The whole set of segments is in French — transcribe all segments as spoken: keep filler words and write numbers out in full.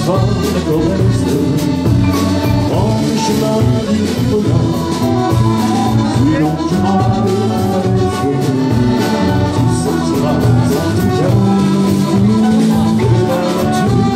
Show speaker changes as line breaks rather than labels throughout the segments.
soir la Corrèze, prends le chemin du bonheur, plus lentement le malaise, tu sentiras en tout cas que la nature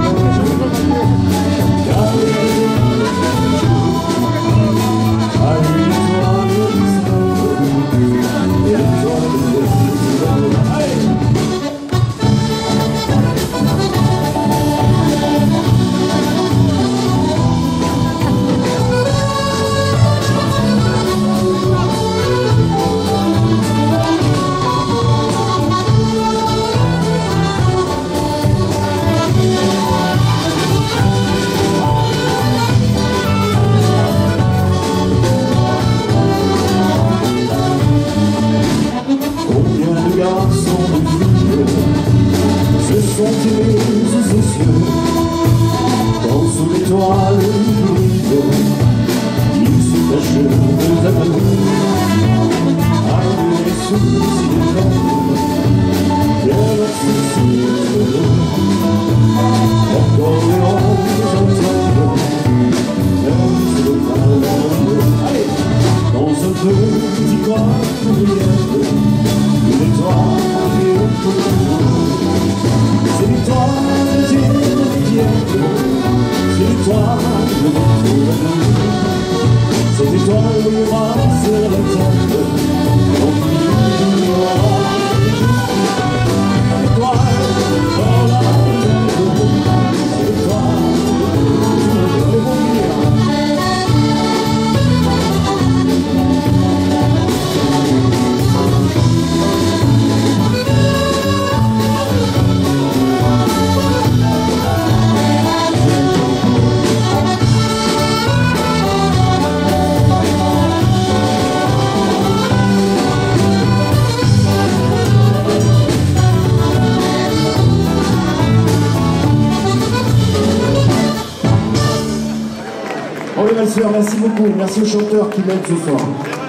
se sont aimés sous ses cieux, quand sous l'étoile brille, ils se cachent deux à deux, à les soucis des femmes, bien leurs soucis de l'eau, encore les roses entendent, même si le mal allez, dans un petit coin de miel, une étoile et un peu c'est l'étoile de Dieu, c'est l'étoile de notre amour. Cette étoile brillera sur la terre, on brillera. L'étoile dans la mer, c'est l'étoile de mon
Merci beaucoup, merci aux chanteurs qui m'aident ce soir.